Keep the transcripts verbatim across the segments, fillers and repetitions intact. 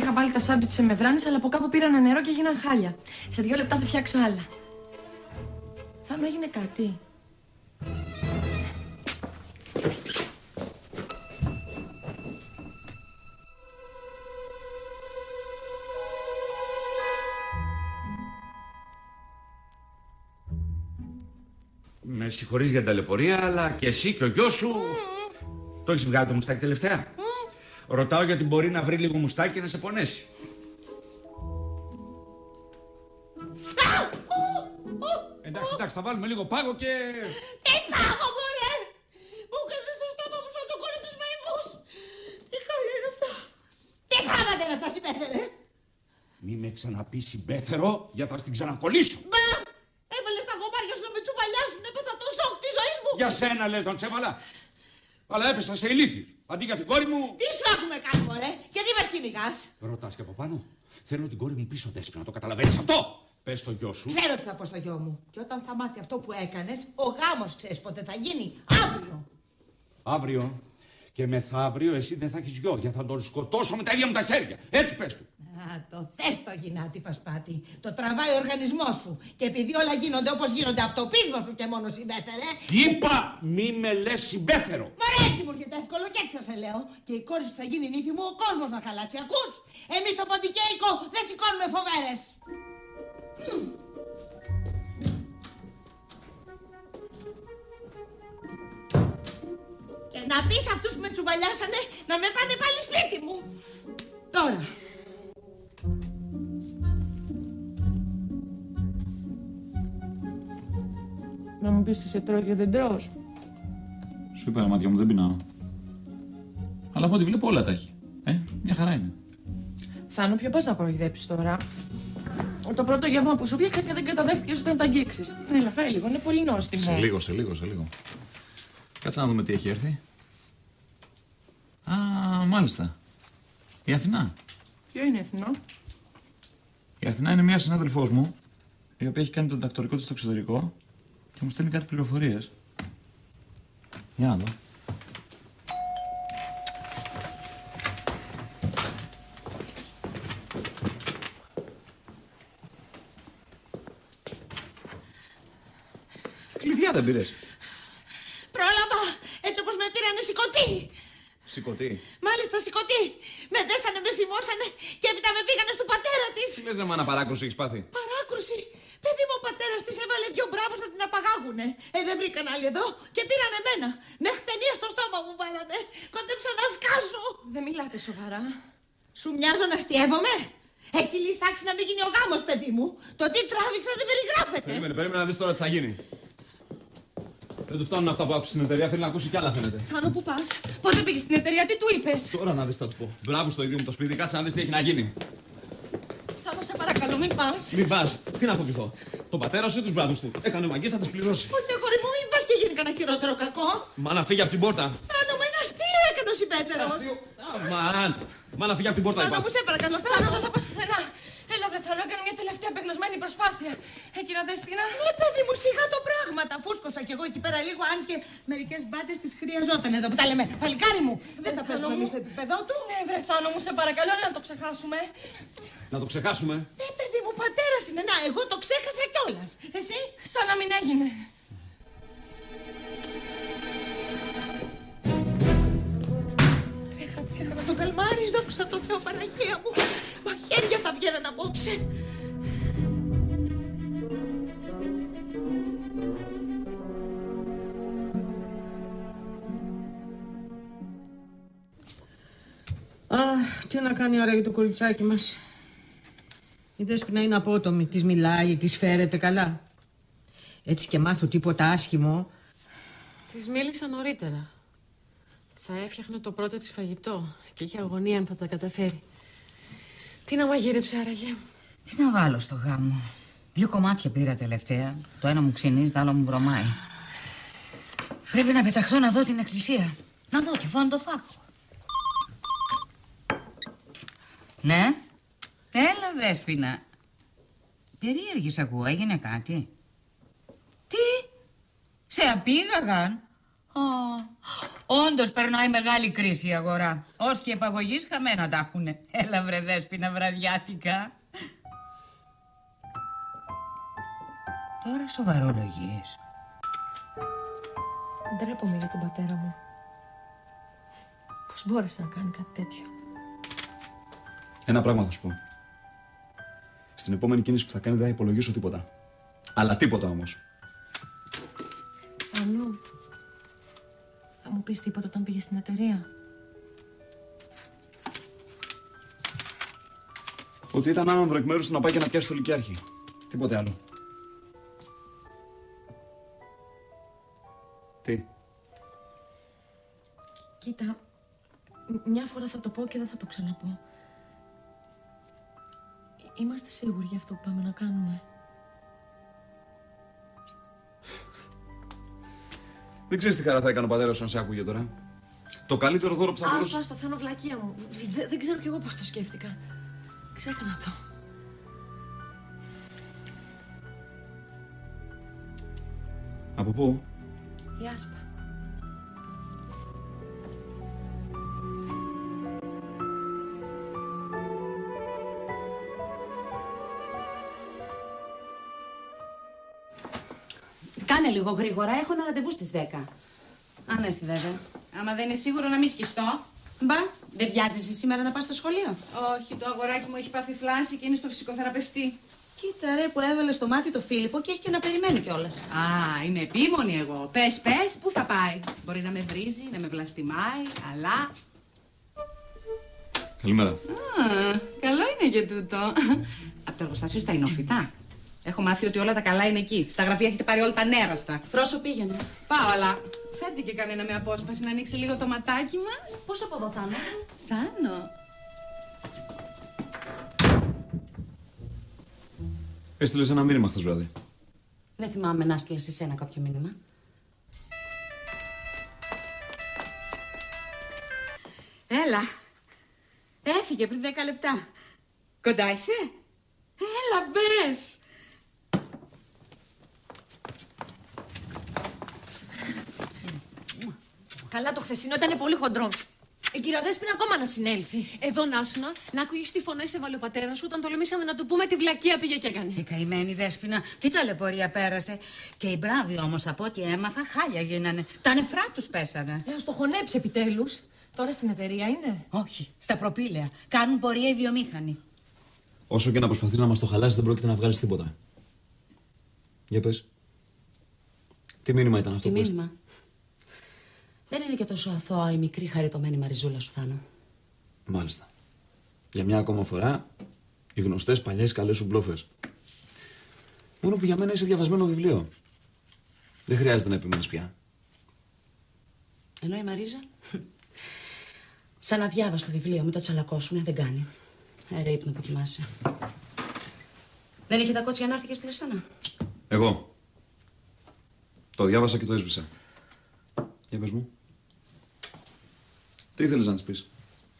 είχα βάλει τα σάντουιτς σε μεμβράνες, αλλά από κάπου πήραν νερό και έγιναν χάλια. Σε δύο λεπτά θα φτιάξω άλλα. Θα μου έγινε κάτι. Με συγχωρείς για την ταλαιπωρία, αλλά και εσύ και ο γιος σου... Mm. Το έχεις βγάλει το μουστάκι τελευταία? Mm. Ρωτάω γιατί μπορεί να βρει λίγο μουστάκι και να σε πονέσει. Εντάξει, εντάξει, θα βάλουμε λίγο πάγο και... Τι πάγο, μωρέ! Μου έκανες στο στόμα μου σαν το κόλλο της μαϊμούς! Τι χάλια είναι αυτά! Τι πράγματα είναι αυτά, συμπέθερε! Μη με ξαναπείς συμπέθερο, γιατί θα στην ξανακολλήσω! Μπα! Έβαλες τα γομάρια σου να με τσουβαλιάσουν, έπαθα το σοκ της ζωής μου! Για σένα λες να τσέβαλα! Αλλά έπεσα σε ηλίθιους. Αντί για την κόρη μου... Τι σου έχουμε κάνει, μωρέ! Γιατί μας κυνηγάς! Ρωτάς και από πάνω. Θέλω την κόρη μου πίσω, Δέσποινα, το καταλαβαίνεις αυτό! Πες στο γιο σου. Ξέρω τι θα πω στο γιο μου. Και όταν θα μάθει αυτό που έκανες, ο γάμος ξέρεις πότε θα γίνει. Αύριο. Αύριο και μεθαύριο εσύ δεν θα έχεις γιο, γιατί θα τον σκοτώσω με τα ίδια μου τα χέρια. Έτσι πες του. Α, το θες το γυνάτι, Πασπάτη. Το τραβάει ο οργανισμός σου. Και επειδή όλα γίνονται όπως γίνονται από το πείσμα σου και μόνο συμπέθερε. Είπα μη με λες συμπέθερο. Μωρέ, έτσι μου έρχεται εύκολο και έτσι θα σε λέω. Και η κόρη σου θα γίνει νύφη μου, ο κόσμος να χαλάσει. Ακούς? Εμείς στο ποντικέικο δεν σηκώνουμε φοβέρες. Και να πεις αυτούς που με τσουβαλιάσανε να με πάνε πάλι σπίτι μου. Τώρα. Να μου πεις τι σε τρώω και δεν τρως. Σου είπα, μάτια μου, δεν πεινάω. Αλλά από ό,τι βλέπω όλα τα έχει. Ε, μια χαρά είναι. Θάνο, ποιο πας να κοροϊδέψεις τώρα? Το πρώτο γεύμα που σου φτιάξα και δεν καταδέχτηκες όταν τα αγγίξεις. Έλα, φάει λίγο, είναι πολύ νόστιμο. Σε λίγο, σε λίγο, σε λίγο. Κάτσε να δούμε τι έχει έρθει. Α, μάλιστα. Η Αθηνά. Ποιο είναι Αθηνά? Η Αθηνά είναι μια συνάδελφός μου, η οποία έχει κάνει το διδακτορικό της στο εξωτερικό και μου στέλνει κάτι πληροφορίες. Για να δω. Κλειδιά δεν πήρες? Πρόλαβα, έτσι όπως με πήρανε σηκωτή. Σηκωτή. Μάλιστα σηκωτή. Με δέσανε, με θυμώσανε και έπειτα με πήγανε στον πατέρα της. Τι λες ρε μάνα, παράκρουση έχεις πάθει? Παράκρουση. Παιδί μου, ο πατέρας της έβαλε δυο μπράβους να την απαγάγουνε. Ε, δεν βρήκαν άλλη εδώ και πήραν εμένα. Μέχρι ταινία στο στόμα μου βάλανε. Κόντεψα να σκάσω. Δεν μιλάτε σοβαρά. Σου μοιάζω να αστιεύομαι? Έχει λυσάξει να μην γίνει ο γάμος, παιδί μου. Το τι τράβηξα δεν περιγράφεται. Περίμενε, περίμενε να δεις τώρα τι θα γίνει. Δεν του φτάνουν αυτά που άκουσε στην εταιρεία, θέλει να ακούσει κι άλλα φαίνεται. Θάνο, πού πας? Πότε πήγες στην εταιρεία, τι του είπες? Τώρα να δεις θα του πω. Μπράβο στο ίδιο μου το σπίτι, κάτσε να δεις τι έχει να γίνει. Θάνο, σε παρακαλώ, μην πας. Μην πας, τι να φοβηθώ. Τον πατέρα σου ή τους μπράβους του. Έκανε μαγκές, θα τις πληρώσει. Όχι, αγόρι μου, μην πας και γίνει κανένα χειρότερο κακό. Μα να φύγει από την πόρτα. Θάνο, με ένα αστείο έκανε ο συμπέθερος. Αμάν. Μα να φύγει από την πόρτα, είπα. Θάνο, μου σε παρακαλώ, Θάνο, Θάνο. δεν θα πας πουθενά. Έλα, βρε Θάνο, έκανε μια τελευταία απεγνωσμένη προσπάθεια. Ε, κύρα Δέσποινα. Ναι, παιδί μου, σιγά το πράγματα. Φούσκωσα κι εγώ εκεί πέρα λίγο, αν και μερικές μπάτσες τις χρειαζόταν εδώ που τα λέμε. Παλικάρι μου, δεν θα πέσουμε εμείς στο επίπεδό του. Ναι, βρε Θάνο μου, σε παρακαλώ, να το ξεχάσουμε. Να το ξεχάσουμε. Ναι, παιδί μου, πατέρας είναι. Να, εγώ το ξέχασα κιόλας. Εσύ? Σαν να μην έγινε. Τρέχα, τρέχα να τον καλμάρεις, δόξα τω Θεώ, Παναγία μου. Μαχαίρια θα βγαίνουν απόψε. Αχ, τι να κάνει άραγε το κοριτσάκι μας. Η Δέσποινα είναι απότομη. Της μιλάει, της φέρεται καλά. Έτσι και μάθω τίποτα άσχημο. Της μίλησα νωρίτερα. Θα έφτιαχνε το πρώτο της φαγητό και είχε αγωνία αν θα τα καταφέρει. Τι να μαγείρεψε άραγε? Τι να βάλω στο γάμο? Δύο κομμάτια πήρα τελευταία. Το ένα μου ξυνίζει, το άλλο μου βρωμάει. Πρέπει να πεταχθώ να δω την εκκλησία. Να δω και φώνω το φάκο. Ναι. Έλα, Δέσποινα. Περίεργης ακούω, έγινε κάτι? Τι? Σε απήγαγαν? Α, Όντως περνάει μεγάλη κρίση η αγορά. Ως και επαγωγής χαμένα τα έχουνε. Έλα βρε Δέσποινα βραδιάτικα. Τώρα σοβαρολογείς. Ντρέπομαι για τον πατέρα μου. Πώς μπόρεσε να κάνει κάτι τέτοιο. Ένα πράγμα θα σου πω. Στην επόμενη κίνηση που θα κάνει δεν θα υπολογίσω τίποτα. Αλλά τίποτα όμως. Θάνο, θα μου πεις τίποτα όταν πήγες στην εταιρεία? Ότι ήταν άνανδρο εκ μέρους του να πάει και να πιάσει το λυκιάρχη. Τίποτε άλλο. Τι. Κοίτα, μια φορά θα το πω και δεν θα το ξαναπώ. Είμαστε σίγουροι για αυτό που πάμε να κάνουμε? Δεν ξέρεις τι χαρά θα έκανε ο πατέρας σου αν σε άκουγε τώρα. Το καλύτερο δώρο που θα μπορούσε... Άστο, άστο, Θάνο, βλακεία μου. Δεν, δεν ξέρω κι εγώ πώς το σκέφτηκα. Ξέχνα το. Από πού? Η Άσπα. Κάνε λίγο γρήγορα, έχω ένα ραντεβού στις δέκα. Αν έρθει βέβαια. Άμα δεν είναι σίγουρο να μην σκιστώ. Μπα, δεν βιάζεσαι σήμερα να πας στο σχολείο? Όχι, το αγοράκι μου έχει πάθει φλάση και είναι στο φυσικοθεραπευτή. Κοίτα ρε που έβαλε στο μάτι το Φίλιππο και έχει και να περιμένει κιόλας. Α, είναι επίμονη εγώ. Πες, πες, πού θα πάει? Μπορεί να με βρίζει, να με βλαστημάει, αλλά... Καλημέρα. Α, καλό είναι και τούτο. Από το εργοστάσιο στα Ινόφυτα. Έχω μάθει ότι όλα τα καλά είναι εκεί. Στα γραφεία έχετε πάρει όλα τα νέραστα. Φρόσο πήγαινε. Πάω, αλλά φέρτε και κανένα με απόσπαση να ανοίξει λίγο το ματάκι μας. Πώς από εδώ Θάνο? Θάνο. Έστειλες ένα μήνυμα χθες βράδυ. Δεν θυμάμαι να στείλες εσένα κάποιο μήνυμα. Έλα. Έφυγε πριν δέκα λεπτά. Κοντά είσαι? Έλα, μπες. Καλά, το χθεσινό ήταν πολύ χοντρό. Η κυρία Δέσποινα ακόμα να συνέλθει. Εδώ να σου να, να ακούγες τι φωνές έβαλε ο πατέρας σου όταν τολμήσαμε να του πούμε τη βλακεία πήγε και έκανε. Η καημένη Δέσποινα, τι ταλαιπωρία πέρασε. Και οι μπράβοι όμως από ό,τι έμαθα χάλια γίνανε. Τα νεφρά τους πέσανε. Ε, ας το χωνέψει επιτέλους. Τώρα στην εταιρεία είναι? Όχι, στα προπήλαια. Κάνουν πορεία οι βιομήχανοι. Όσο και να προσπαθείς να μας το χαλάσεις δεν πρόκειται να βγάλεις τίποτα. Για πες. Τι μήνυμα ήταν αυτό Τι που μήνυμα? Δεν είναι και τόσο αθώα η μικρή χαριτωμένη Μαριζούλα σου, Θάνο. Μάλιστα. Για μια ακόμα φορά, οι γνωστές παλιές καλές σου μπλόφες. Μόνο που για μένα είσαι διαβασμένο βιβλίο. Δεν χρειάζεται να επιμένεις πια. Ενώ η Μαρίζα, σαν αδιάβαστο βιβλίο, μην το τσαλακώσουνε, δεν κάνει. Έρε ύπνο που κοιμάσαι. Δεν είχε τα κότσια να έρθει και στη εσένα? Εγώ. Το διάβασα και το έσβησα. Για πες μου. Τι ήθελες να της πεις?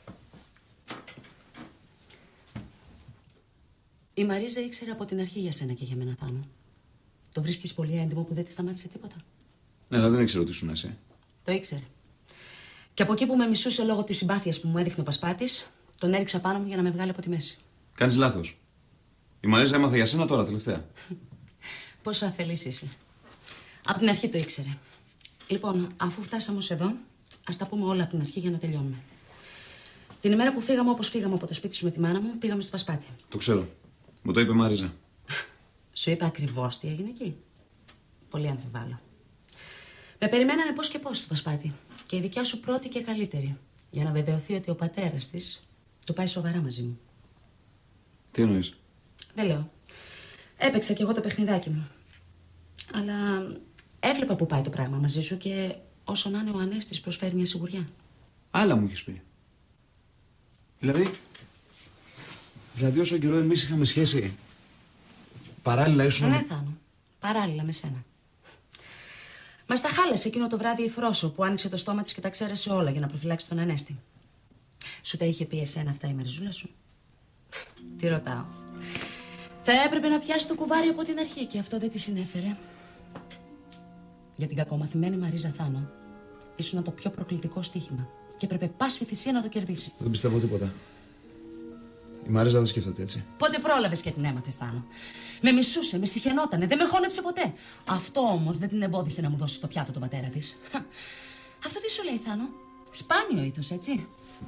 Η Μαρίζα ήξερε από την αρχή για σένα και για μένα, Θάνο. Το βρίσκεις πολύ έντιμο που δεν τη σταμάτησε τίποτα? Ναι, αλλά δεν ήξερα ότι ήσουν εσύ. Το ήξερε. Και από εκεί που με μισούσε λόγω της συμπάθειας που μου έδειχνε ο Πασπάτης, τον έριξα πάνω μου για να με βγάλει από τη μέση. Κάνεις λάθος. Η Μαρίζα έμαθε για σένα τώρα, τελευταία. Πόσο αφελής είσαι. Από την αρχή το ήξερε. Λοιπόν, αφού φτάσαμε ως εδώ, ας τα πούμε όλα από την αρχή για να τελειώνουμε. Την ημέρα που φύγαμε όπως φύγαμε από το σπίτι σου με τη μάνα μου, πήγαμε στο Πασπάτη. Το ξέρω. Μου το είπε η Μαρίζα. Σου είπε ακριβώς τι έγινε εκεί? Πολύ αμφιβάλλω. Με περιμένανε πώς και πώς στο Πασπάτη. Και η δικιά σου πρώτη και καλύτερη. Για να βεβαιωθεί ότι ο πατέρας της το πάει σοβαρά μαζί μου. Τι εννοείς? Δεν λέω. Έπαιξα κι εγώ το παιχνιδάκι μου. Αλλά έβλεπα που πάει το πράγμα μαζί σου και όσο να είναι ο Ανέστης προσφέρει μια σιγουριά. Άλλα μου είχες πει. Δηλαδή... Δηλαδή όσο καιρό εμείς είχαμε σχέση, παράλληλα ήσουν... Ναι, Θάνο. Παράλληλα με σένα. Μας τα χάλασε εκείνο το βράδυ η Φρόσο που άνοιξε το στόμα της και τα ξέρασε όλα για να προφυλάξει τον Ανέστη. Σου τα είχε πει εσένα αυτά η Μαριζούλα σου? Τι ρωτάω. Θα έπρεπε να πιάσει το κουβάρι από την αρχή και αυτό δεν τη συνέφερε. Για την κακομαθημένη Μαρίζα, Θάνο, ήσουν το πιο προκλητικό στοίχημα. Και έπρεπε πάση θυσία να το κερδίσει. Δεν πιστεύω τίποτα. Η Μαρίζα δεν σκέφτεται έτσι. Πότε πρόλαβες και την έμαθες, Θάνο? Με μισούσε, με συχαινότανε, δεν με χώνεψε ποτέ. Αυτό όμως δεν την εμπόδισε να μου δώσει στο πιάτο τον πατέρα της. Αυτό τι σου λέει, Θάνο? Σπάνιο ήθος, έτσι.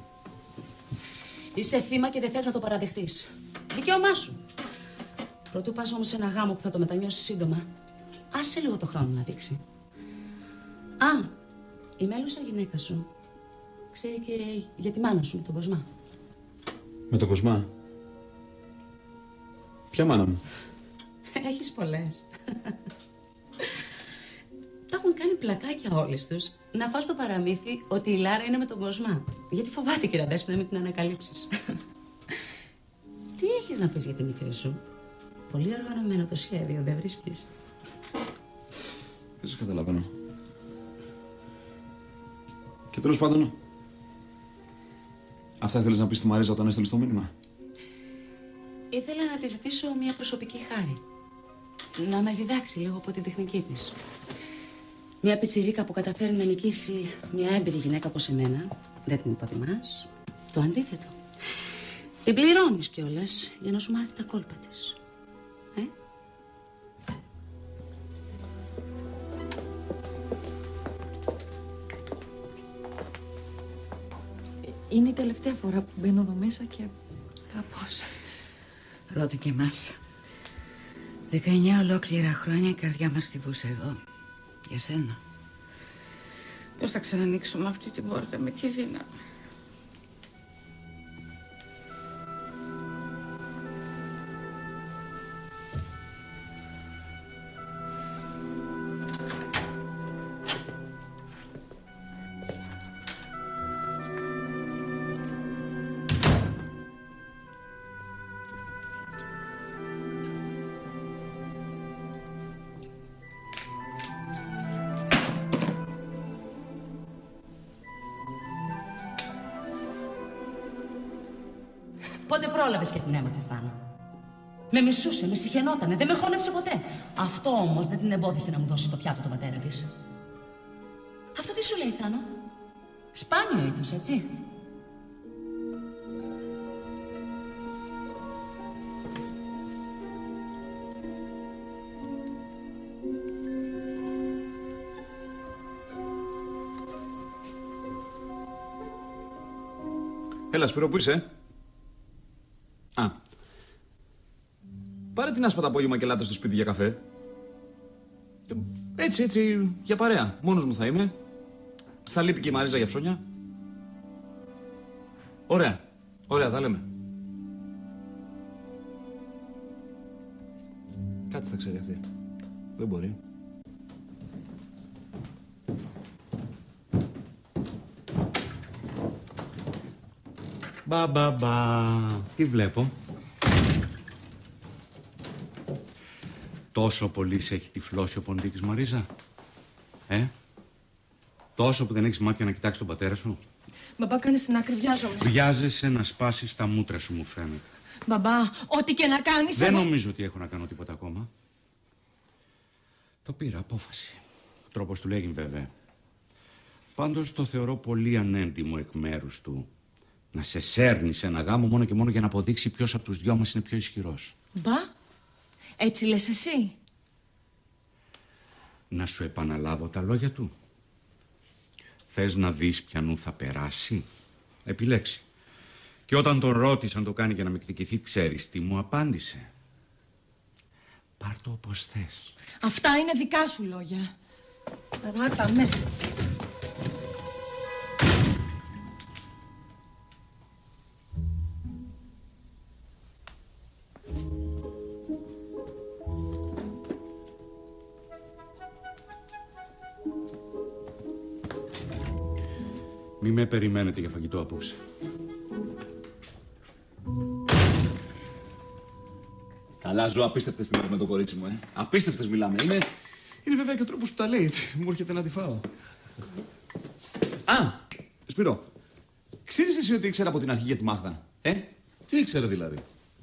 Είσαι θύμα και δεν θες να το παραδεχτείς. Δικαίωμά σου. Πρωτού πας όμως σε ένα γάμο που θα το μετανιώσεις σύντομα, άσε λίγο το χρόνο να δείξει. Α, η μέλουσα γυναίκα σου ξέρει και για τη μάνα σου με τον Κοσμά. Με τον Κοσμά? Ποια μάνα μου? Έχεις πολλές. Τα έχουν κάνει πλακάκια όλες τους να φας το παραμύθι ότι η Λάρα είναι με τον Κοσμά. Γιατί φοβάται, κυρία Δέσποινα, μην την ανακαλύψεις. Τι έχεις να πεις για τη μικρή σου? Πολύ οργανωμένο το σχέδιο, δεν βρίσκεις? Δεν σας καταλαβαίνω. Και τέλος πάντων, αυτά ήθελες να πεις στη Μαρίζα όταν έστειλες το μήνυμα? Ήθελα να της ζητήσω μια προσωπική χάρη. Να με διδάξει λίγο από την τεχνική της. Μια πιτσιρίκα που καταφέρει να νικήσει μια έμπειρη γυναίκα όπως εμένα, δεν την υποτιμάς. Το αντίθετο. Την πληρώνεις κιόλας για να σου μάθει τα κόλπα της. Ε? Είναι η τελευταία φορά που μπαίνω εδώ μέσα και κάπως... Ρώτη και εμάς. Δεκαεννιά ολόκληρα χρόνια η καρδιά μας χτυπούσε εδώ. Για σένα. Πώς θα ξανανοίξουμε αυτή την πόρτα, με τι δύναμη? Πότε πρόλαβες και την έμαθες, Θάνο? Με μισούσε, με συχαινότανε, δεν με χώνεψε ποτέ. Αυτό όμως δεν την εμπόδισε να μου δώσει στο πιάτο τον πατέρα της. Αυτό τι σου λέει, Θάνο? Σπάνιο ήθος, έτσι. Έλα, Σπύρο, πού είσαι? Α. Πάρε την άσπα το απόγευμα και ελάτε στο σπίτι για καφέ. Έτσι, έτσι, για παρέα. Μόνος μου θα είμαι. Θα λείπει και η Μαρίζα για ψώνια. Ωραία. Ωραία, θα λέμε. Κάτι θα ξέρει αυτή. Δεν μπορεί. Μπα, μπα, μπα. Τι βλέπω? Τόσο πολύ σε έχει τυφλώσει ο ποντίκης, Μαρίζα? Ε? Τόσο που δεν έχεις μάτια να κοιτάξεις τον πατέρα σου? Μπαμπά, κάνεις την άκρη, βιάζομαι. Βιάζεσαι να σπάσεις τα μούτρα σου, μου φαίνεται. Μπαμπά, ό,τι και να κάνεις... Δεν εγώ... νομίζω ότι έχω να κάνω τίποτα ακόμα. Το πήρα, απόφαση. Ο τρόπος του λέγει, βέβαια. Πάντως το θεωρώ πολύ ανέντιμο εκ μέρους του να σε σέρνει σε ένα γάμο μόνο και μόνο για να αποδείξει ποιος από τους δυο μας είναι πιο ισχυρός. Μπα, έτσι λες εσύ? Να σου επαναλάβω τα λόγια του. Θες να δεις ποιανού θα περάσει? Επιλέξει. Και όταν τον ρώτησε αν το κάνει για να με εκδικηθεί, ξέρεις τι μου απάντησε? Πάρ' το όπως θες. Αυτά είναι δικά σου λόγια. Ράτα με. Μη με περιμένετε για φαγητό απόψε. Καλά, ζω απίστευτες στιγμές με το κορίτσι μου, ε. Απίστευτες μιλάμε. Είναι, είναι βέβαια και ο τρόπος που τα λέει έτσι. Μου έρχεται να τη φάω. Α, Σπύρο, ξέρεις εσύ ότι ήξερα από την αρχή για τη Μάγδα, ε? Τι ήξερε δηλαδή?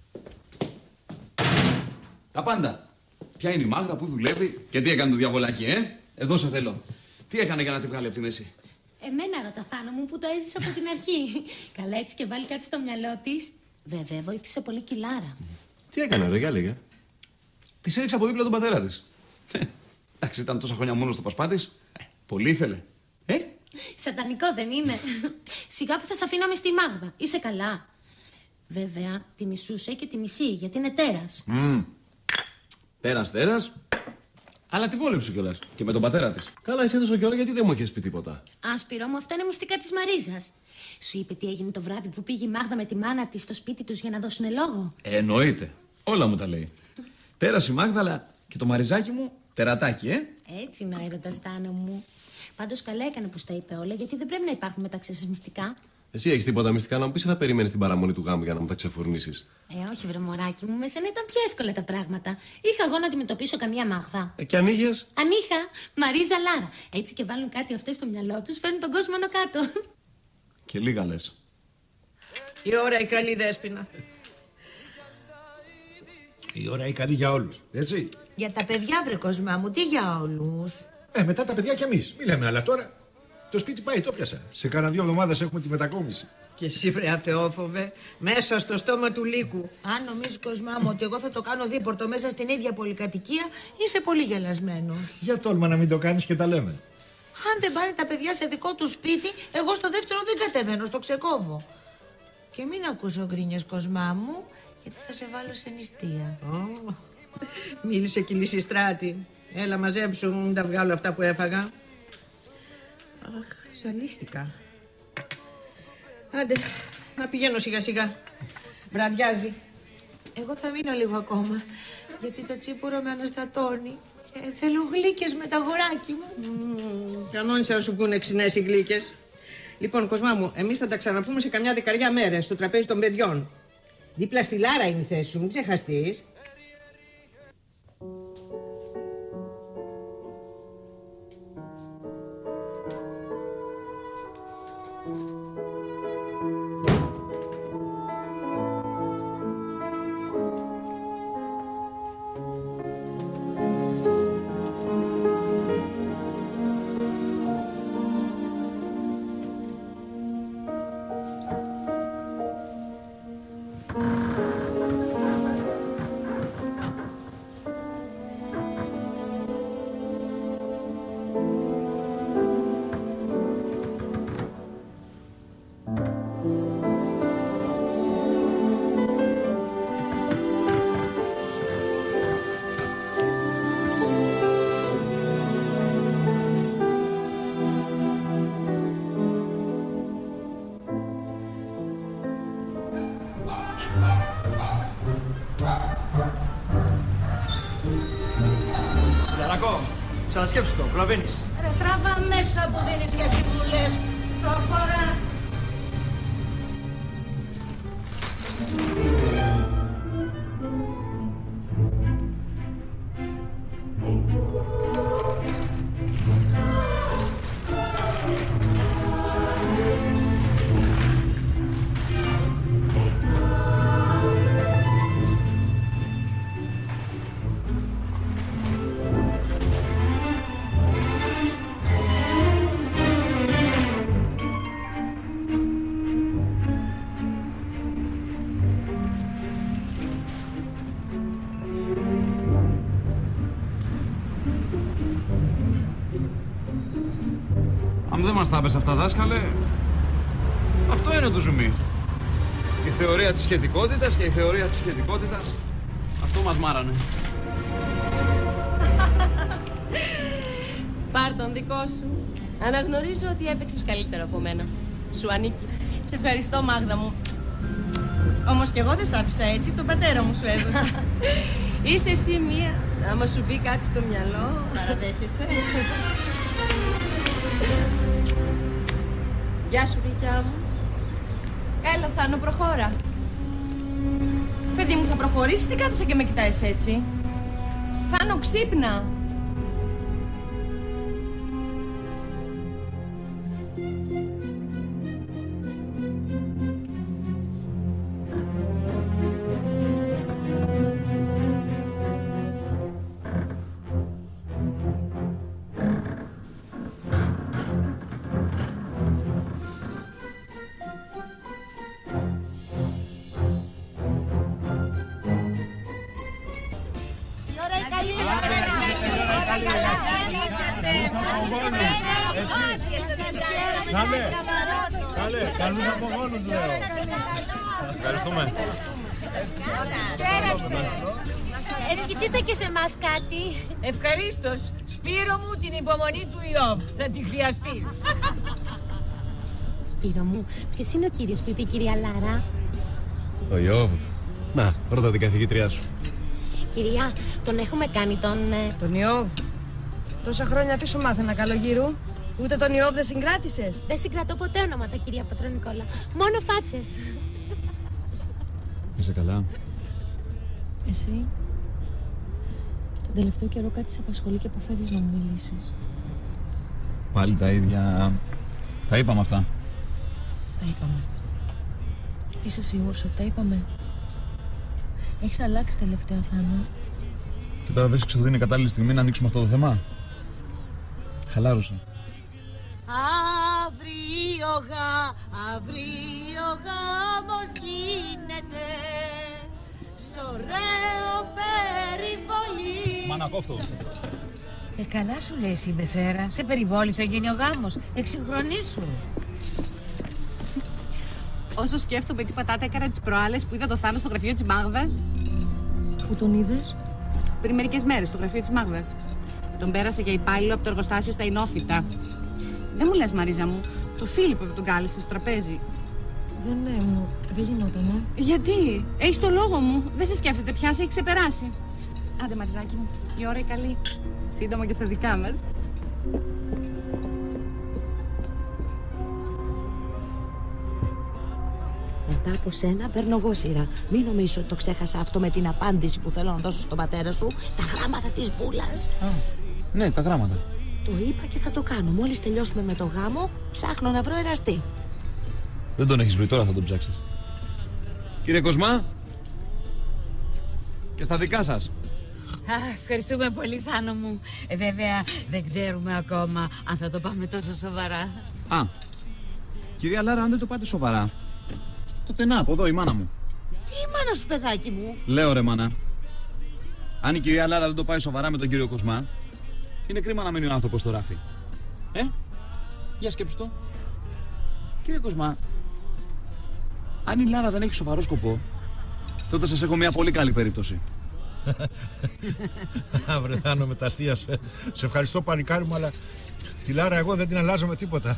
Τα πάντα. Ποια είναι η Μάγδα, πού δουλεύει και τι έκανε το διαβολάκι, ε? Εδώ σε θέλω. Τι έκανε για να τη βγάλει από τη μέση? Εμένα ρώτα, Θάνο μου, που το έζησε από την αρχή. Καλά, έτσι και βάλει κάτι στο μυαλό της. Βέβαια, βοήθησε πολύ κιλάρα. Τι έκανε, ρε, για λέγε. Της έριξε από δίπλα τον πατέρα της. Εντάξει, ήταν τόσα χρόνια μόνο στο πασπάτης. Ε, πολύ ήθελε. Ε? Σατανικό δεν είναι? Σιγά που θα σε αφήναμε στη Μάγδα. Είσαι καλά? Βέβαια, τη μισούσε και τη μισεί, γιατί είναι τέρας. Mm. Τέρας, τέρας. Αλλά τη βόλεψε κιόλας. Και με τον πατέρα της. Καλά, εσύ έδωσε κιόλα γιατί δεν μου είχες πει τίποτα. Α, Σπυρό μου, αυτά είναι μυστικά της Μαρίζας. Σου είπε τι έγινε το βράδυ που πήγε η Μάγδα με τη μάνα της στο σπίτι τους για να δώσουν λόγο? Ε, εννοείται. Όλα μου τα λέει. Τέρας η Μάγδα, αλλά και το Μαριζάκι μου τερατάκι, ε. Έτσι είναι ο έρωτας, Τάνο μου. Πάντως καλά έκανε που στα είπε όλα, γιατί δεν πρέπει να υπάρχουν μεταξύ σας μυστικά. Εσύ έχεις τίποτα μυστικά να μου πεις ή θα περιμένεις την παραμονή του γάμου για να μου τα ξεφουρνήσεις? Ε, όχι, βρε μωράκι μου, με σένα ήταν πιο εύκολα τα πράγματα. Είχα εγώ να αντιμετωπίσω καμία Μάγδα. Ε, και αν είχες? Αν είχα, Μαρίζα Λάρα. Έτσι και βάλουν κάτι αυτές στο μυαλό τους, φέρνουν τον κόσμο άνω κάτω. Και λίγα λες. Η ώρα η καλή, Δέσποινα. Η ώρα η καλή για όλους, έτσι. Για τα παιδιά, βρε Κοσμά μου, τι για όλους? Ε, μετά τα παιδιά κι εμείς. Μη λέμε, αλλά τώρα το σπίτι πάει, το πιάσα. Σε κάνα δύο εβδομάδες έχουμε τη μετακόμιση. Και εσύ, βρε αθεόφοβε, μέσα στο στόμα του λύκου. Αν νομίζεις, Κοσμά μου, ότι εγώ θα το κάνω δίπορτο μέσα στην ίδια πολυκατοικία, είσαι πολύ γελασμένος. Για τόλμα να μην το κάνεις και τα λέμε. Αν δεν πάνε τα παιδιά σε δικό του σπίτι, εγώ στο δεύτερο δεν κατεβαίνω, στο ξεκόβω. Και μην ακούσω γκρίνιες, Κοσμά μου, γιατί θα σε βάλω σε νηστεία. Oh. Μίλησε και η Λυσιστράτη. Έλα, μαζέψου, μην τα βγάλω αυτά που έφαγα. Αχ, ζαλίστηκα. Άντε, να πηγαίνω σιγά σιγά. Βραδιάζει. Εγώ θα μείνω λίγο ακόμα, γιατί το τσίπουρο με αναστατώνει. Και θέλω γλύκες με τα αγοράκι μου. Mm, κανόνισα να σου πούνε ξινές οι γλύκες. Λοιπόν, Κοσμά μου, εμείς θα τα ξαναπούμε σε καμιά δεκαριά μέρες στο τραπέζι των παιδιών. Δίπλα στη Λάρα είναι η θέση σου, μην ξεχαστείς. Ξανασκέψου το, προλαβαίνεις. Ρε, τράβα μέσα που δίνεις και συμβουλές. Προχώρα. Αν δεν μας τα πες αυτά, δάσκαλε, αυτό είναι το ζουμί. Η θεωρία της σχετικότητας και η θεωρία της σχετικότητας, αυτό μας μάρανε. Πάρ' τον δικό σου. Αναγνωρίζω ότι έπαιξες καλύτερο από μένα. Σου ανήκει. Σε ευχαριστώ, Μάγδα μου. Όμως κι εγώ δεν σ' άφησα έτσι, τον πατέρα μου σου έδωσα. Είσαι εσύ μία. Άμα σου μπει κάτι στο μυαλό, παραδέχεσαι. Γεια σου, δικιά μου. Έλα, Θάνο, προχώρα. Παιδί μου, θα προχωρήσεις, τι κάθεσαι και με κοιτάς έτσι? Θάνο, ξύπνα. Καλέ, καλέ, καλούς απογόνους λέω. Ευχαριστούμε. Ευχηθείτε και σε εμάς κάτι. Ευχαρίστως. Σπύρο μου, την υπομονή του Ιώβ. Θα τη χρειαστείς. Σπύρο μου, ποιος είναι ο κύριος που είπε η κυρία Λάρα? Ο Ιώβ. Να, ρώτα την καθηγήτριά σου. Κυρία, τον έχουμε κάνει τον... ε, Τον Ιώβ. Τόσα χρόνια τι σου μάθαινα, καλογύρου. Ούτε τον Ιώβ δεν συγκράτησες. Δεν συγκρατώ ποτέ ονόματα, κυρία Πατρονικόλα. Μόνο φάτσες. Είσαι καλά? Εσύ, τον τελευταίο καιρό κάτι σε απασχολεί και αποφεύγεις να μου μιλήσεις. Πάλι τα ίδια. Τα είπαμε αυτά. Τα είπαμε. Είσαι σίγουρος ότι τα είπαμε? Έχεις αλλάξει τελευταία, Θάνο? Και τώρα βρίσκεις ότι είναι κατάλληλη στιγμή να ανοίξουμε αυτό το θέμα. Χαλάρωσε. Αύριο γα, αύριο γάμος γίνεται. Σ' ωραίο περιβολή. Μάνα, κόφτω. Ε, καλά σου λέει η Μπεθέρα. Σε περιβόλη θα γίνει ο γάμος. Εξυγχρονίσου. Όσο σκέφτομαι τι πατάτα έκανα τις προάλλες που είδα το Θάνο στο γραφείο της Μάγδας. Πού τον είδες? Πριν μερικές μέρες στο γραφείο της Μάγδας. Τον πέρασε για υπάλληλο από το εργοστάσιο στα Ινόφυτα. Δεν μου λες, Μαρίζα μου, το Φίλιππο που τον κάλεσε στο τραπέζι. Δεν, ναι, μου. Δεν γινότανε. Γιατί? Έχεις το λόγο μου. Δεν σε σκέφτεται πια, σε έχει ξεπεράσει. Άντε, Μαριζάκι μου, η ώρα είναι καλή. Σύντομα και στα δικά μας. Μετά από σένα παίρνω εγώ σειρά. Μην νομίζεις ότι το ξέχασα αυτό με την απάντηση που θέλω να δώσω στον πατέρα σου. Τα γράμματα της μπούλας. Α, ναι, τα γράμματα. Το είπα και θα το κάνω. Μόλις τελειώσουμε με το γάμο, ψάχνω να βρω εραστή. Δεν τον έχεις βρει, τώρα θα τον ψάξεις. Κύριε Κοσμά, και στα δικά σας. Α, ευχαριστούμε πολύ, Θάνο μου. Ε, βέβαια, δεν ξέρουμε ακόμα αν θα το πάμε τόσο σοβαρά. Α, κυρία Λάρα, αν δεν το πάτε σοβαρά, τότε να, από εδώ η μάνα μου. Τι η μάνα σου, παιδάκι μου? Λέω ρε μάνα, αν η κυρία Λάρα δεν το πάει σοβαρά με τον κύριο Κοσμά, είναι κρίμα να μείνει ο άνθρωπος στο ράφι. Ε, για σκέψου το. Κύριε Κοσμά, αν η Λάρα δεν έχει σοβαρό σκοπό, τότε σας έχω μια πολύ καλή περίπτωση. Αύριο Θάνο, με τα αστεία σε. Σε ευχαριστώ, πανικάρι μου, αλλά τη Λάρα εγώ δεν την αλλάζω με τίποτα.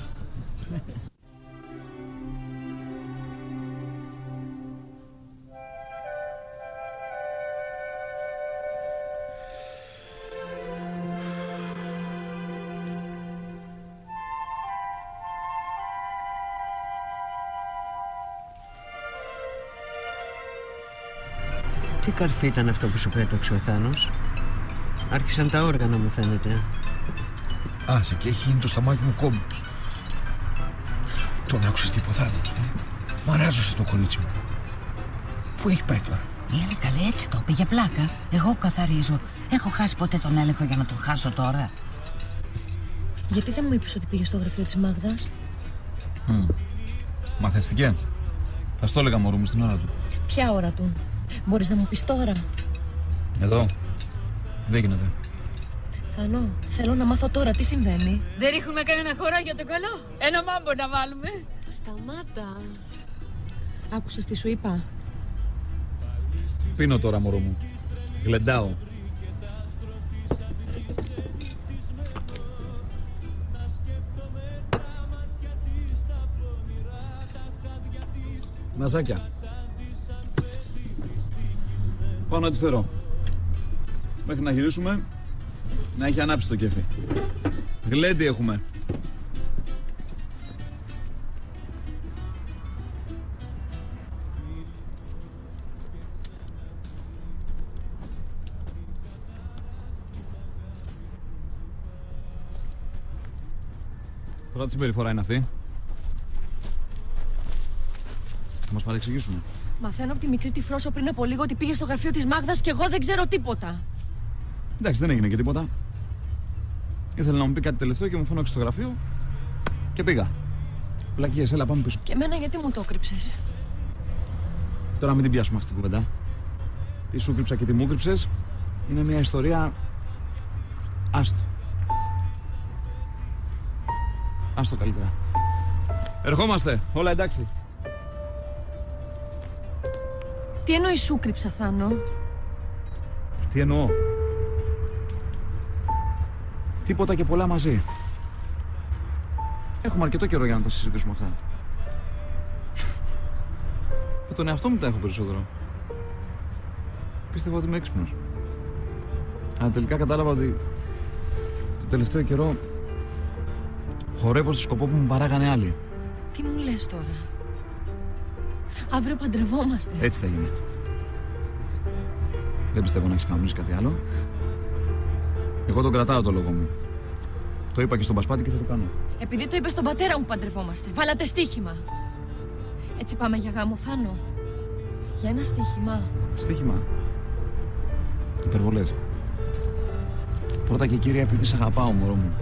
Τι καρφί ήταν αυτό που σου πέταξε ο Θάνος? Άρχισαν τα όργανα, μου φαίνεται. Άσε, και έχει γίνει το σταμάκι μου κόμπος. Τον άκουσες τίποτα άλλο? Μαράζωσε το κορίτσι μου. Πού έχει πάει τώρα? Είναι καλή, έτσι το είπε για πλάκα. Εγώ καθαρίζω. Έχω χάσει ποτέ τον έλεγχο για να τον χάσω τώρα? Γιατί δεν μου είπες ότι πήγε στο γραφείο της Μάγδας? Mm. Μαθευτικέ. Θα στο έλεγα μωρού μου στην ώρα του. Ποια ώρα του? Μπορείς να μου πεις τώρα? Εδώ. Δεν γίνεται. Θανό, θέλω να μάθω τώρα τι συμβαίνει. Δεν ρίχνουμε κανένα χώρο για το καλό. Ένα μάμπο να βάλουμε. Σταμάτα. Άκουσες τι σου είπα? Πίνω τώρα, μωρό μου. Γλεντάω. Ναζάκια. Πάω να τη φέρω. Μέχρι να γυρίσουμε, να έχει ανάψει το κέφι. Γλέντι έχουμε. Τώρα τι συμπεριφορά είναι αυτή? Θα μας παρεξηγήσουν. Μαθαίνω από τη μικρή τη Φρόσο πριν από λίγο ότι πήγε στο γραφείο της Μάγδας και εγώ δεν ξέρω τίποτα. Εντάξει, δεν έγινε και τίποτα. Ήθελε να μου πει κάτι τελευταίο και μου φώναξε στο γραφείο και πήγα. Πλακίες, έλα, πάμε πίσω. Και εμένα γιατί μου το κρύψες? Τώρα μην την πιάσουμε αυτή την κουβέντα. Τι σου κρύψα και τι μου κρύψες είναι μια ιστορία. Άστο. Άστο καλύτερα. Ερχόμαστε. Όλα εντάξει. Τι εννοεί σου κρύψα, Θάνο? Τι εννοώ? Τίποτα και πολλά μαζί. Έχουμε αρκετό καιρό για να τα συζητήσουμε αυτά. Με τον εαυτό μου τα έχω περισσότερο. Πίστευα ότι είμαι έξυπνος. Αλλά τελικά κατάλαβα ότι το τελευταίο καιρό χορεύω στο σκοπό που μου παράγανε άλλοι. Τι μου λες τώρα? Αύριο παντρευόμαστε. Έτσι θα γίνει. Δεν πιστεύω να έχεις κανονίσει κάτι άλλο. Εγώ τον κρατάω το λόγο μου. Το είπα και στον Πασπάτη και θα το κάνω. Επειδή το είπε στον πατέρα μου παντρευόμαστε. Βάλατε στοίχημα. Έτσι πάμε για γάμο, Θάνο? Για ένα στοίχημα. Στοίχημα. Υπερβολές. Πρώτα και κύρια επειδή σ' αγαπάω, μωρό μου.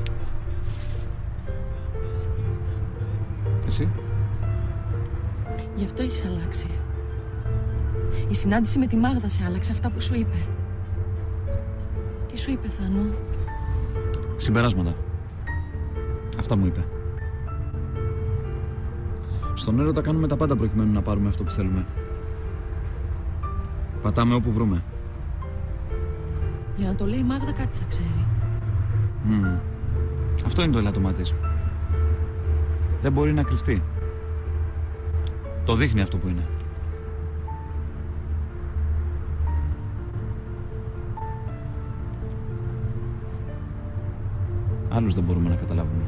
Εσύ? Γι' αυτό έχεις αλλάξει. Η συνάντηση με τη Μάγδα σε άλλαξε αυτά που σου είπε. Τι σου είπε, Θάνο? Συμπεράσματα. Αυτά μου είπε. Στον έρωτα κάνουμε τα πάντα προκειμένου να πάρουμε αυτό που θέλουμε. Πατάμε όπου βρούμε. Για να το λέει η Μάγδα κάτι θα ξέρει. Mm. Αυτό είναι το ελάττωμά της. Δεν μπορεί να κρυφτεί. Το δείχνει αυτό που είναι. Άλλους δεν μπορούμε να καταλάβουμε.